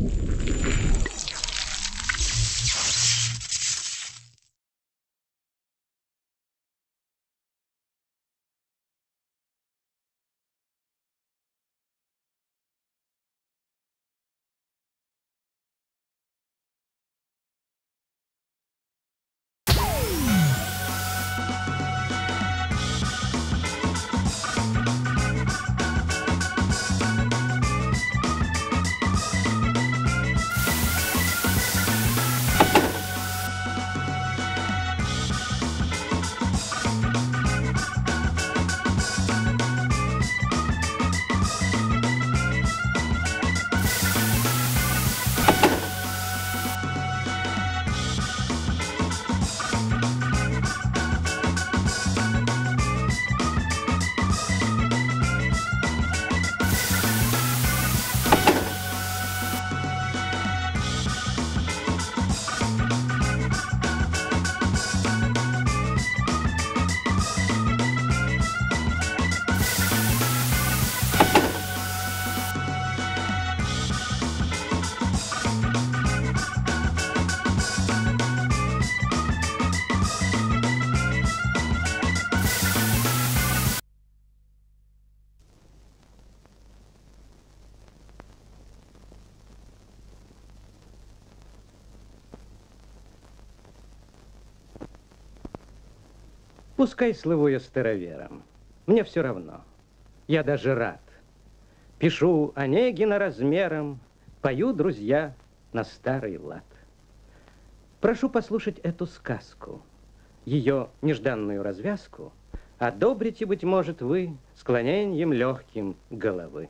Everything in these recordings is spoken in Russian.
Пускай слыву я старовером, мне все равно, я даже рад. Пишу Онегина размером, пою, друзья, на старый лад. Прошу послушать эту сказку, ее нежданную развязку одобрите, быть может, вы склонением легким головы.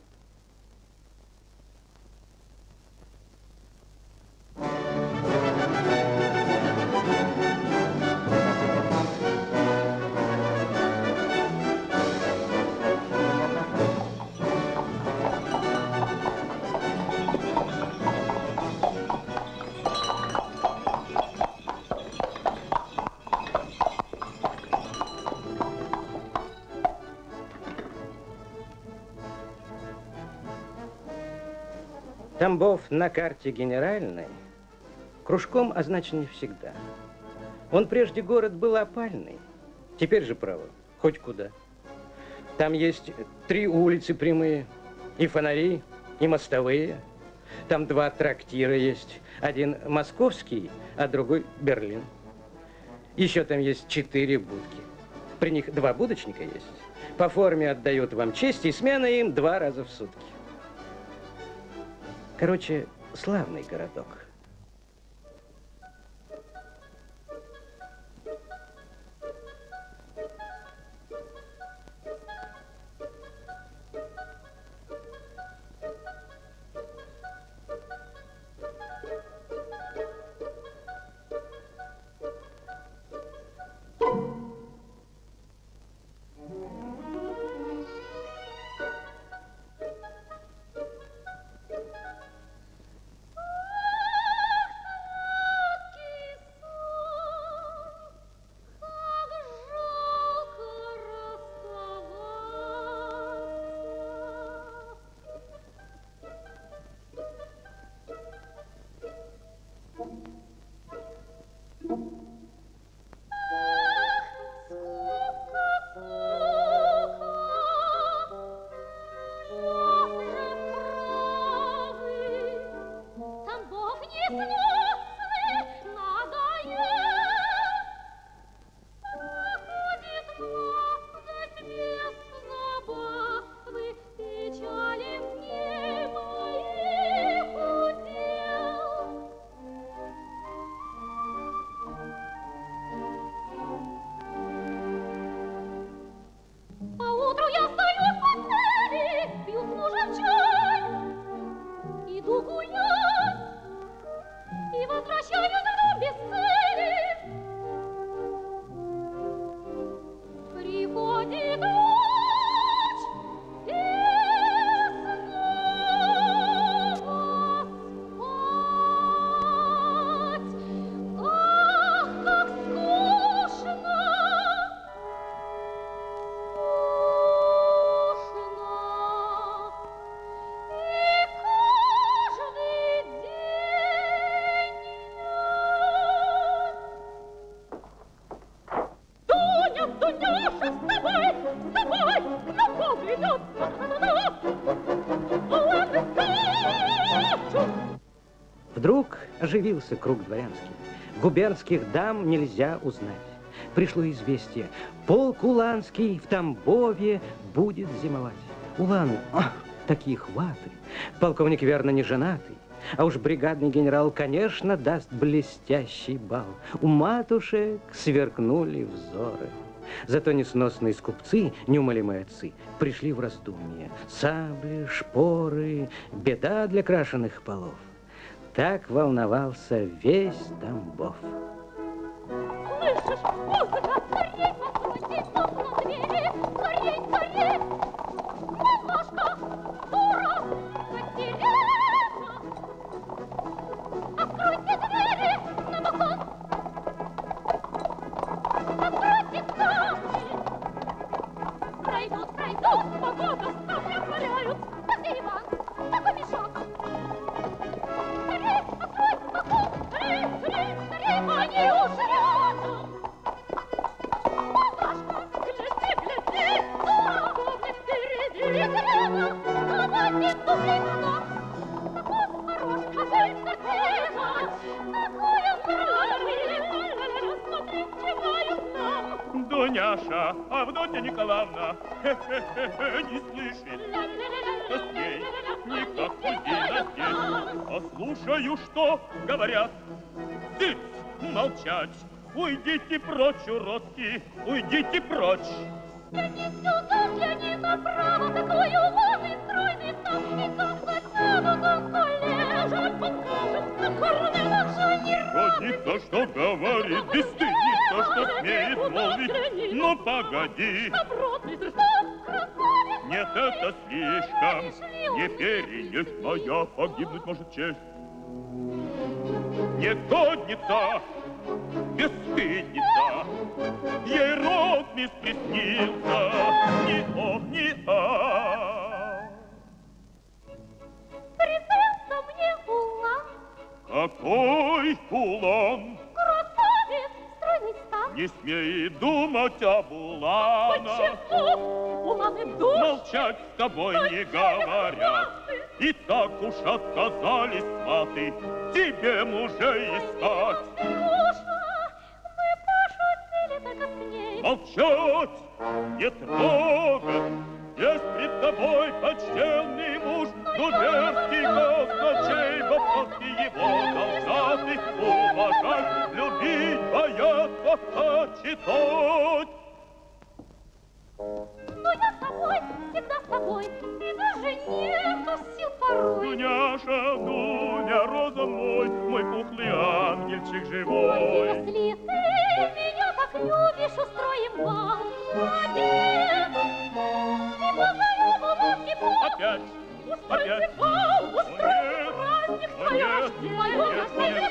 Тамбов на карте генеральной кружком означен не всегда. Он прежде город был опальный, теперь же, право, хоть куда. Там есть 3 улицы прямые, и фонари, и мостовые. Там 2 трактира есть, один московский, а другой Берлин. Еще там есть 4 будки. При них 2 будочника есть. По форме отдают вам честь, и смена им 2 раза в сутки. Короче, славный городок. Вдруг оживился круг дворянский. Губернских дам нельзя узнать. Пришло известие, полк уланский в Тамбове будет зимовать. Уланы, такие хваты. Полковник, верно, не женатый. А уж бригадный генерал, конечно, даст блестящий бал. У матушек сверкнули взоры. Зато несносные скупцы, неумолимые отцы, пришли в раздумье. Сабли, шпоры, беда для крашеных полов. Так волновался весь Тамбов. Слышишь, музыка, скорей, откройте, стукнут двери, скорей, скорей! Немножко, дура, Катерина! Откройте двери на балкон! Откройте ставни! Пройдут, пройдут, погода, ставни валяют. Где Иван? Такой мешок. Скорей, откройте балкон! Скорей, скорей, скорей, они уж рядом! Палашка, гляди, гляди, дура, помни впереди гряда, давайте дублинка. Такой хорош, кажись, картина, такой он правильный, смотри, чевают нам. Дуняша, Авдотья Николаевна, не слышит, что с ней никак кузина здесь. Послушаю, что говорят. Ты молчать, уйдите прочь, уродки, уйдите прочь. Гляни сюда, гляни направо, такой умный, стройный стал, и как затянут он коллежек, покажет на корнелах жанир. Родница, что говорит, бесстыдница, что смеет молвить. Ну, погоди. Добротный ты что, красавец? Нет, это слишком. Не перенесть моя, погибнуть может честь. Негодница, бесстыдница, ей рот не приснился, ни о, ни а. Признался мне улан, Какой улан? красавец, стройный стал. Не смей думать об уланах. Почему уланы душ? Молчать с тобой не говорят. И так уж отказались сваты тебе мужей искать. Илюша, мы пошутили только с ней. Молчать, не трогать. Есть пред тобой почтенный муж, губернский казначей, вопросы его должны уважать, любить, бояться, почитать. Но я с тобой, всегда с тобой, и даже нету сил порой. Дуняша, Дуня, роза мой пухлый ангельчик живой. Если ты меня так любишь, устроим бал один. И позовем улыбки Бог. Опять, Устроим опять. бал, устроим праздник твое рождение.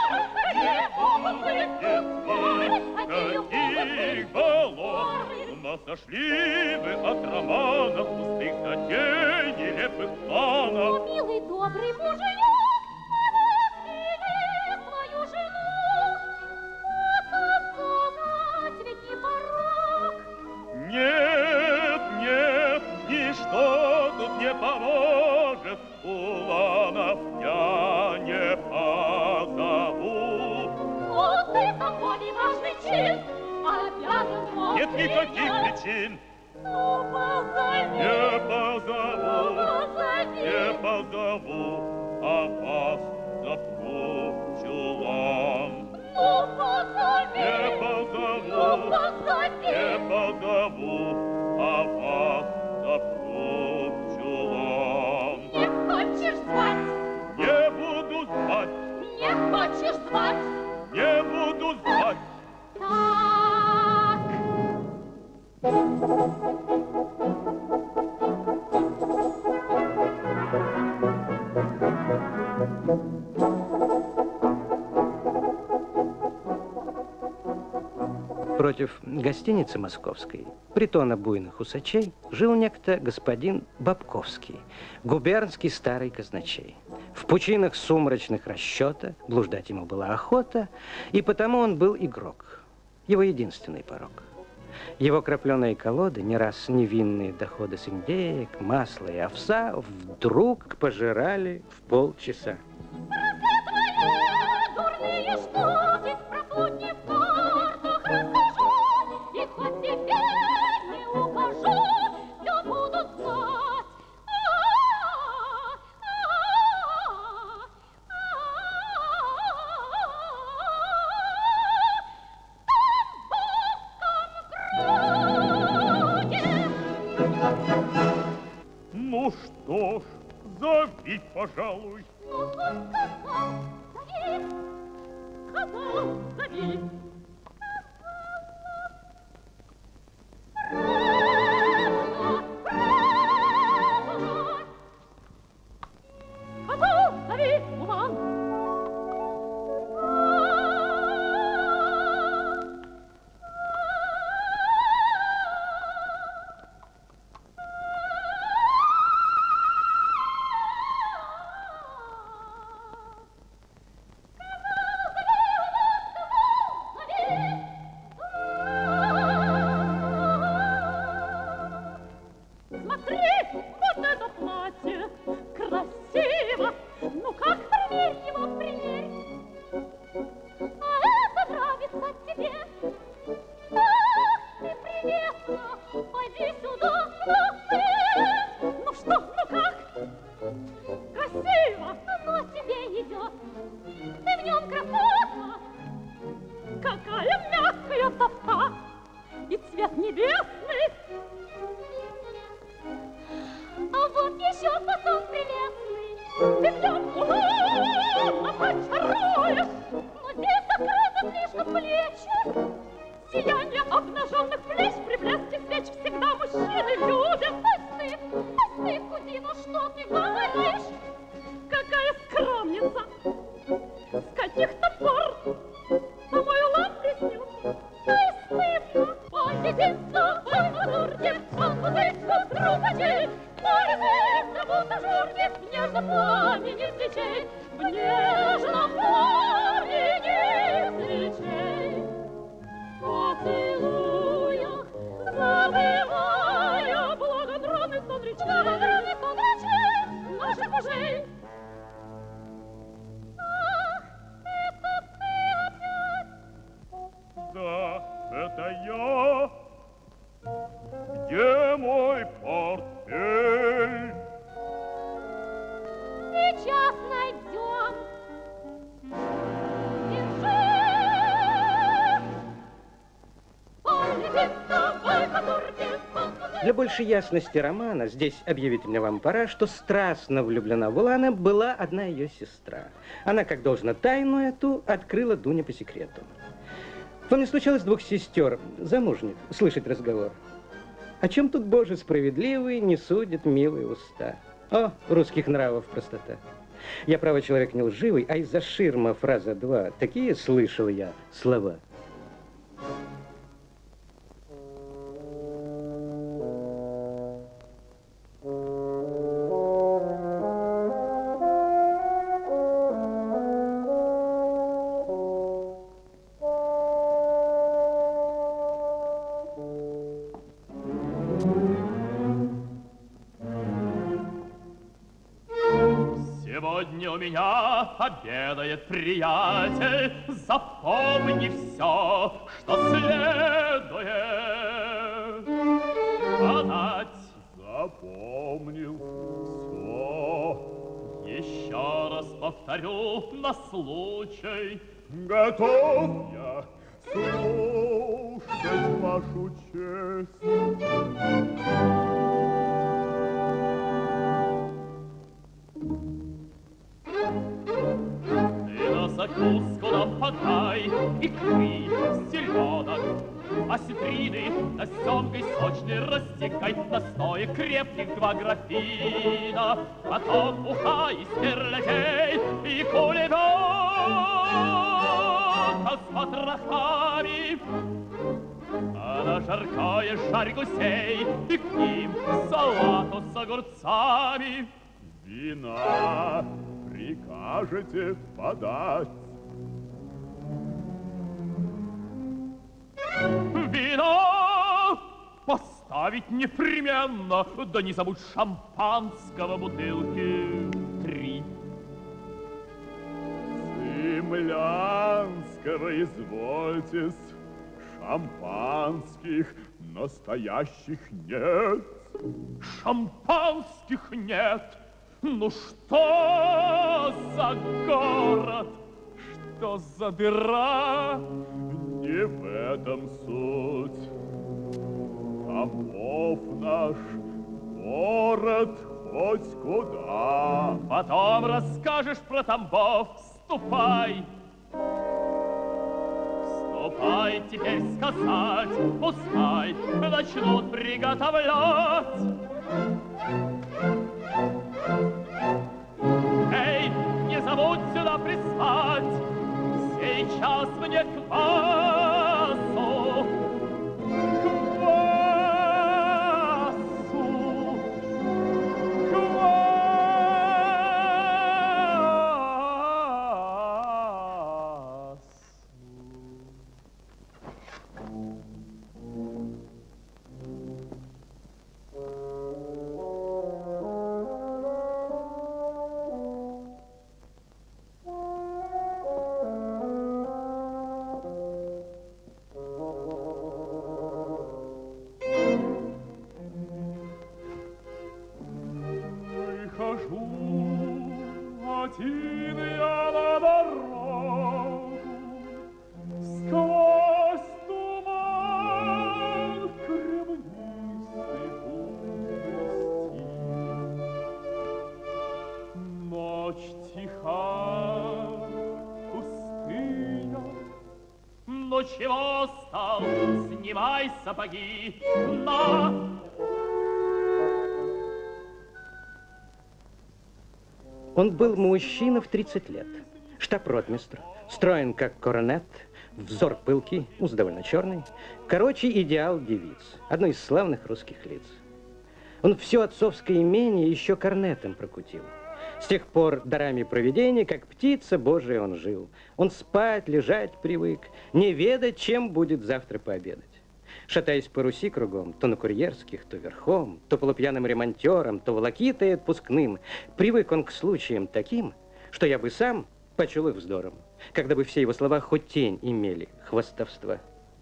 Каких балов с ума сошли вы от романов, пустых затей, нелепых планов. О, милый, добрый муженек, навестили свою жену. Отказать ведь не порог. Нет, нет, ничто тут не поможет, уланов я не позову. О, ты такой важный чин, обязан мог Нет никаких принять. причин. Ну, позови, Не ну, позову, позови. не позову, а вас запру в чулан. Ну, позови, Не ну, позову, позови. не позову, а вас запру в чулан. Не хочешь звать, Не буду звать, не хочешь звать. не буду звать. Так. Против гостиницы московской, притона буйных усачей, жил некто господин Бабковский, губернский старый казначей. В пучинах сумрачных расчета блуждать ему была охота, и потому он был игрок, его единственный порок. Его крапленые колоды, не раз невинные доходы с индеек, масла и овса, вдруг пожирали в полчаса. Прокатывай! пожалуй. Ну, сказал, зови, сказал, зови. Сказал, зови, Улан. Смотри, вот это платье, красиво. Ну как, примерь его, примерь. А это нравится тебе. Ах, ты прелестна, пойди сюда, ну что, ну как? Красиво, оно тебе идет. Ты в нем красотка. Какая мягкая тофта и цвет небесный. А вот еще потом прелестный, ты в нем ужасно очаруешь. Но здесь закрыты слишком плечи, сияние обнаженных плеч при блеске свеч всегда мужчины любят. Ай, стыд, кузина, что ты говоришь? Какая скромница, с каких-то пор на мой лад приснился. Ай, стыдно, ой, единство, ой, мазурки, он музычку трубачей. Будто журник в нежном пламени свечей, в нежном пламени свечей. Поцелуя, забывая благородный сон речей наших мужей. Ах, это ты опять? Да, это я. Где мой портфель? Сейчас найдем. Держи. Для большей ясности романа здесь объявить мне вам пора, что страстно влюблена в Улана была одна ее сестра. Она, как должно, тайну эту открыла Дуне по секрету. Вам не случалось двух сестер, замужних, слышать разговор? О чем тут, Боже справедливый, не судят милые уста? О, русских нравов простота. Я, право, человек не лживый, а из-за ширма фраза 2. Такие слышал я слова. Сегодня у меня обедает приятель. Запомни все, что следует подать. Запомнил все. Еще раз повторю на случай. Готов я слушать вашу честь. Закуску нападай, икры, селедок, осетрины, на семгой сочной растекай, настоя крепких 2 графина, потом уха и стерлядей, и кулебята с потрохами. А на жаркое жарь гусей, и к ним салату с огурцами. Вина прикажете подать? Вино поставить непременно, да не забудь шампанского бутылки 3. Цимлянского извольтесь, шампанских настоящих нет. Шампанских нет. Ну что за город, что за дыра? Не в этом суть. Тамбов наш город хоть куда. Потом расскажешь про Тамбов, ступай. Ступай теперь сказать, пускай начнут приготовлять. Эй, не забудь сюда прислать сейчас мне квасу. Один я на дорогу, сквозь туман кремнистый пусти. Ночь тиха, пустыня, но чего стал, снимай сапоги, на! Он был мужчина в 30 лет, штаб-ротмистр, строен как корнет, взор пылкий, ус довольно черный. Короче, идеал девиц, одно из славных русских лиц. Он все отцовское имение еще корнетом прокутил. С тех пор дарами провидения, как птица Божия, он жил. Он спать, лежать привык, не ведать, чем будет завтра пообедать. Шатаясь по Руси кругом, то на курьерских, то верхом, то полупьяным ремонтером, то волокитой отпускным, привык он к случаям таким, что я бы сам почел их вздором, когда бы все его слова хоть тень имели хвастовства.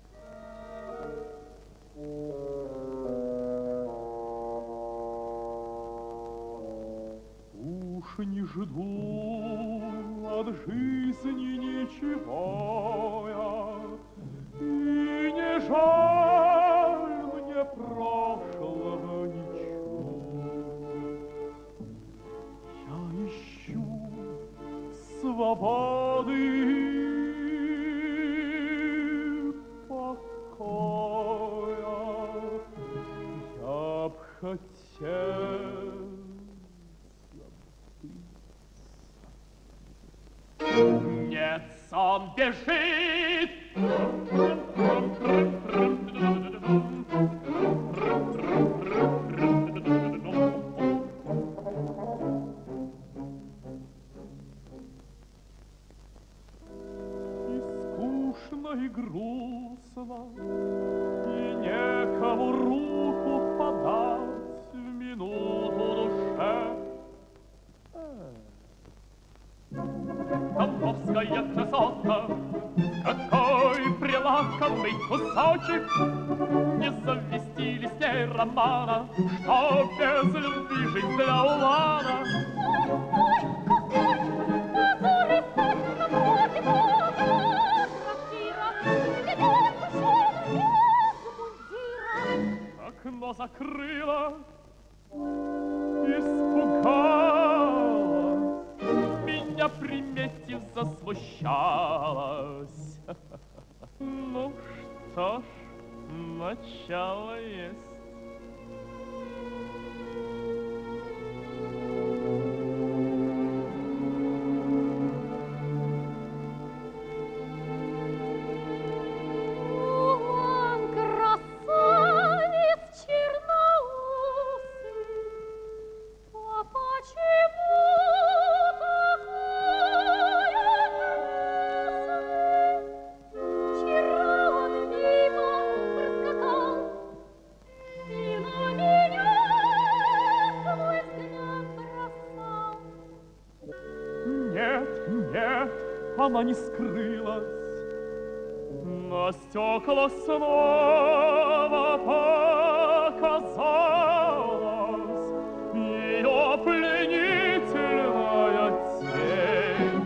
Уж не жду от жизни ничего я, и не жаль мне прошлого ничего. Я ищу свободы и покоя. Я б хотел забыться. Нет, сон бежит. И скучно, и грустно, и некому руку подать в минуту душе. Тамбовская красота, какой прилакомый кусочек, не совместили с ней романа, что без любви жизнь для Улана. Окно закрыла, испугалась, меня приметив засмущалась. Ну что ж, начало есть. Она не скрылась, на стекла снова показалась ее пленительная тень.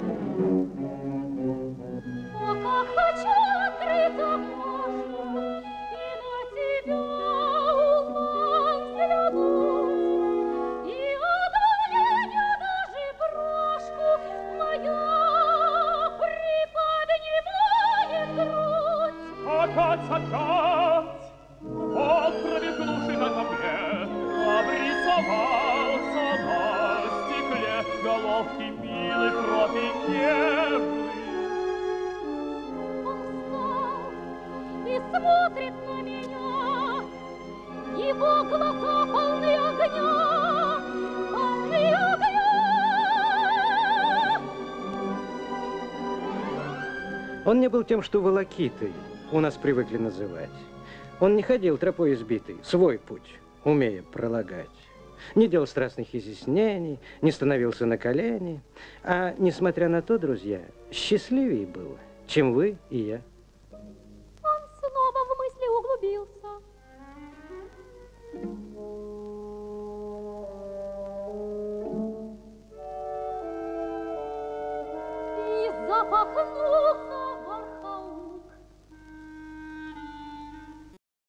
О, как хочу открыть окошко и на тебя, Улан, взглянуть, и белоснежный. Он встал и смотрит на меня. Его глаза полны огня, полны огня. Он не был тем, что волокитой у нас привыкли называть. Он не ходил тропой избитой, свой путь умея пролагать. Не делал страстных изъяснений, не становился на колени. А, несмотря на то, друзья, счастливее был, чем вы и я.